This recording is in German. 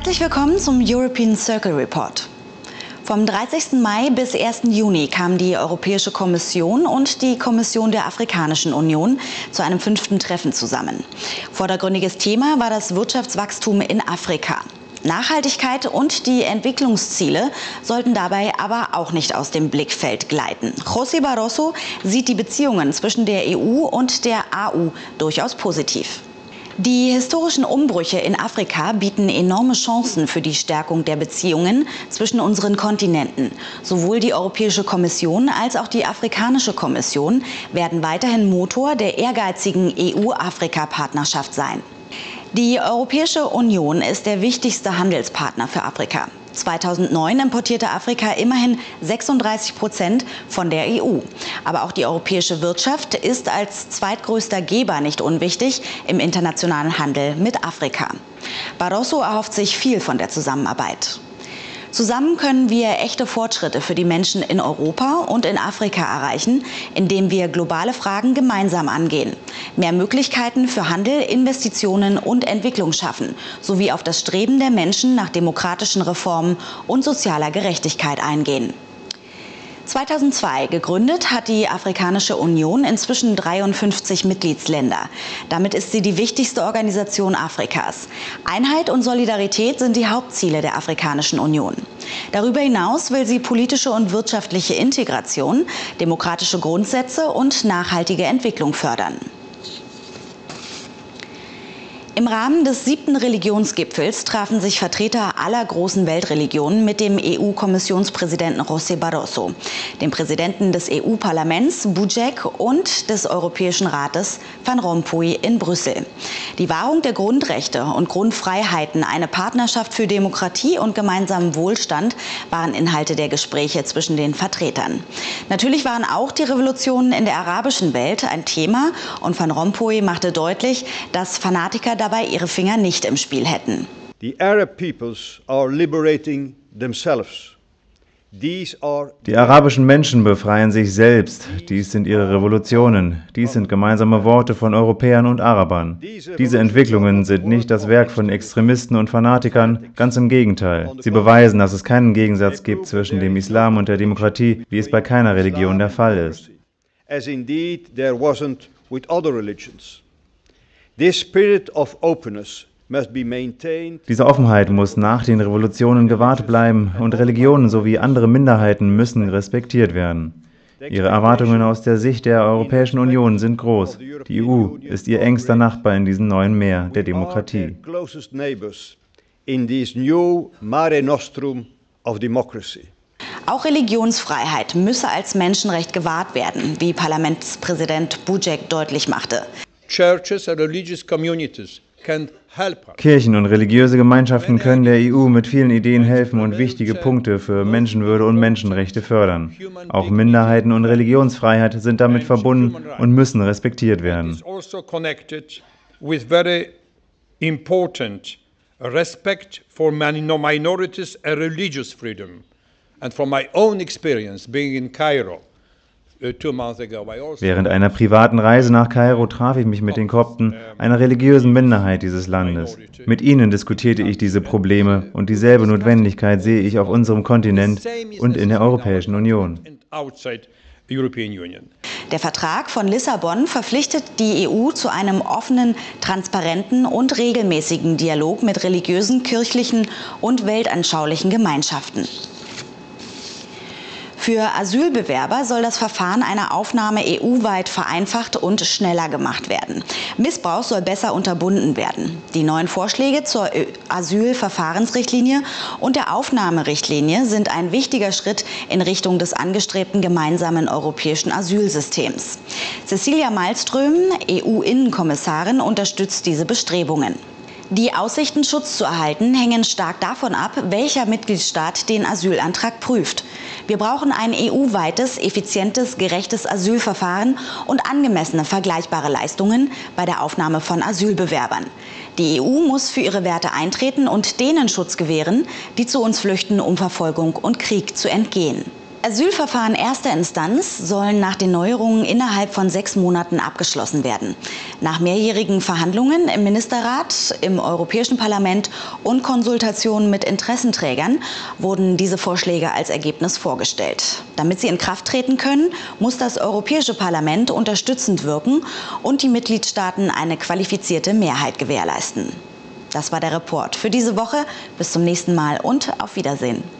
Herzlich willkommen zum European Circle Report. Vom 30. Mai bis 1. Juni kamen die Europäische Kommission und die Kommission der Afrikanischen Union zu einem 5. Treffen zusammen. Vordergründiges Thema war das Wirtschaftswachstum in Afrika. Nachhaltigkeit und die Entwicklungsziele sollten dabei aber auch nicht aus dem Blickfeld gleiten. José Barroso sieht die Beziehungen zwischen der EU und der AU durchaus positiv. Die historischen Umbrüche in Afrika bieten enorme Chancen für die Stärkung der Beziehungen zwischen unseren Kontinenten. Sowohl die Europäische Kommission als auch die Afrikanische Kommission werden weiterhin Motor der ehrgeizigen EU-Afrika-Partnerschaft sein. Die Europäische Union ist der wichtigste Handelspartner für Afrika. 2009 importierte Afrika immerhin 36% von der EU. Aber auch die europäische Wirtschaft ist als zweitgrößter Geber nicht unwichtig im internationalen Handel mit Afrika. Barroso erhofft sich viel von der Zusammenarbeit. Zusammen können wir echte Fortschritte für die Menschen in Europa und in Afrika erreichen, indem wir globale Fragen gemeinsam angehen, mehr Möglichkeiten für Handel, Investitionen und Entwicklung schaffen, sowie auf das Streben der Menschen nach demokratischen Reformen und sozialer Gerechtigkeit eingehen. 2002 gegründet hat die Afrikanische Union inzwischen 53 Mitgliedsländer. Damit ist sie die wichtigste Organisation Afrikas. Einheit und Solidarität sind die Hauptziele der Afrikanischen Union. Darüber hinaus will sie politische und wirtschaftliche Integration, demokratische Grundsätze und nachhaltige Entwicklung fördern. Im Rahmen des 7. Religionsgipfels trafen sich Vertreter aller großen Weltreligionen mit dem EU-Kommissionspräsidenten José Barroso, dem Präsidenten des EU-Parlaments Buzek und des Europäischen Rates Van Rompuy in Brüssel. Die Wahrung der Grundrechte und Grundfreiheiten, eine Partnerschaft für Demokratie und gemeinsamen Wohlstand waren Inhalte der Gespräche zwischen den Vertretern. Natürlich waren auch die Revolutionen in der arabischen Welt ein Thema und Van Rompuy machte deutlich, dass Fanatiker dabei ihre Finger nicht im Spiel hätten. The Arab peoples are liberating themselves. Die arabischen Menschen befreien sich selbst. Dies sind ihre Revolutionen. Dies sind gemeinsame Worte von Europäern und Arabern. Diese Entwicklungen sind nicht das Werk von Extremisten und Fanatikern, ganz im Gegenteil. Sie beweisen, dass es keinen Gegensatz gibt zwischen dem Islam und der Demokratie, wie es bei keiner Religion der Fall ist. As indeed there wasn't with other religions. This spirit of openness must be maintained. Diese Offenheit muss nach den Revolutionen gewahrt bleiben und Religionen sowie andere Minderheiten müssen respektiert werden. Ihre Erwartungen aus der Sicht der Europäischen Union sind groß. Die EU ist ihr engster Nachbar in diesem neuen Meer der Demokratie. Auch Religionsfreiheit müsse als Menschenrecht gewahrt werden, wie Parlamentspräsident Buzek deutlich machte. Kirchen und religiöse Gemeinschaften können der EU mit vielen Ideen helfen und wichtige Punkte für Menschenwürde und Menschenrechte fördern. Auch Minderheiten und Religionsfreiheit sind damit verbunden und müssen respektiert werden. Respect for minorities and religious freedom. And from my own experience being in Cairo, Während einer privaten Reise nach Kairo traf ich mich mit den Kopten, einer religiösen Minderheit dieses Landes. Mit ihnen diskutierte ich diese Probleme und dieselbe Notwendigkeit sehe ich auf unserem Kontinent und in der Europäischen Union. Der Vertrag von Lissabon verpflichtet die EU zu einem offenen, transparenten und regelmäßigen Dialog mit religiösen, kirchlichen und weltanschaulichen Gemeinschaften. Für Asylbewerber soll das Verfahren einer Aufnahme EU-weit vereinfacht und schneller gemacht werden. Missbrauch soll besser unterbunden werden. Die neuen Vorschläge zur Asylverfahrensrichtlinie und der Aufnahmerichtlinie sind ein wichtiger Schritt in Richtung des angestrebten gemeinsamen europäischen Asylsystems. Cecilia Malmström, EU-Innenkommissarin, unterstützt diese Bestrebungen. Die Aussichten, Schutz zu erhalten, hängen stark davon ab, welcher Mitgliedstaat den Asylantrag prüft. Wir brauchen ein EU-weites, effizientes, gerechtes Asylverfahren und angemessene, vergleichbare Leistungen bei der Aufnahme von Asylbewerbern. Die EU muss für ihre Werte eintreten und denen Schutz gewähren, die zu uns flüchten, um Verfolgung und Krieg zu entgehen. Asylverfahren erster Instanz sollen nach den Neuerungen innerhalb von 6 Monaten abgeschlossen werden. Nach mehrjährigen Verhandlungen im Ministerrat, im Europäischen Parlament und Konsultationen mit Interessenträgern wurden diese Vorschläge als Ergebnis vorgestellt. Damit sie in Kraft treten können, muss das Europäische Parlament unterstützend wirken und die Mitgliedstaaten eine qualifizierte Mehrheit gewährleisten. Das war der Report für diese Woche. Bis zum nächsten Mal und auf Wiedersehen.